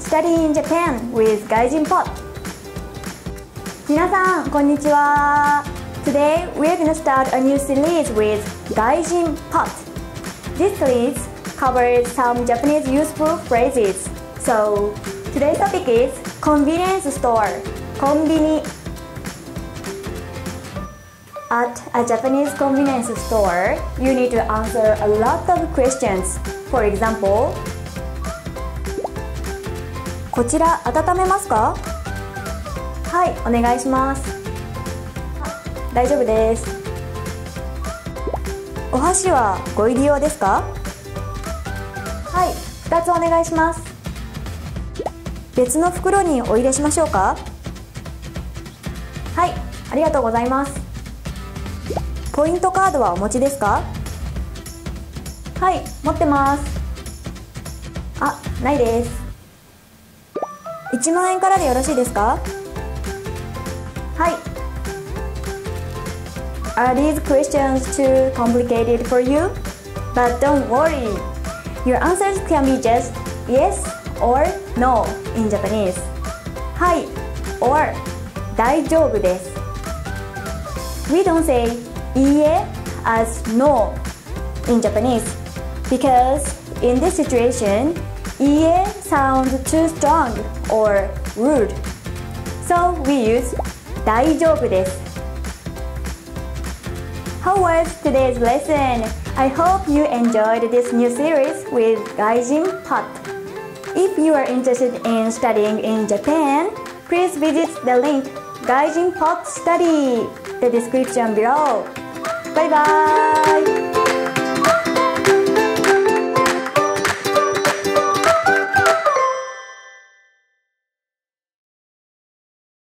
Study in Japan with Gaijin Pot. 皆さんこんにちは。Today we're gonna start a new series with Gaijin Pot. This series covers some Japanese useful phrases. So today's topic is convenience store. コンビニ。At a Japanese convenience store, you need to answer a lot of questions. For example, こちら温めますか？はい、お願いします。大丈夫です。お箸はご入り用ですか？はい、2つお願いします。別の袋にお入れしましょうか？はい、ありがとうございます。ポイントカードはお持ちですか？はい、持ってます。あ、ないです。1万円からでよろしいですか？はい。Are these questions too complicated for you? But don't worry. Your answers can be just yes or no in Japanese. はい or 大丈夫です。We don't say いいえ as no in Japanese because in this situation, いいえ sounds too strong or rude. So we use 大丈夫です。How was today's lesson? I hope you enjoyed this new series with Gaijin Pot. If you are interested in studying in Japan, please visit the link Gaijin Pot Study, the description below. Bye bye!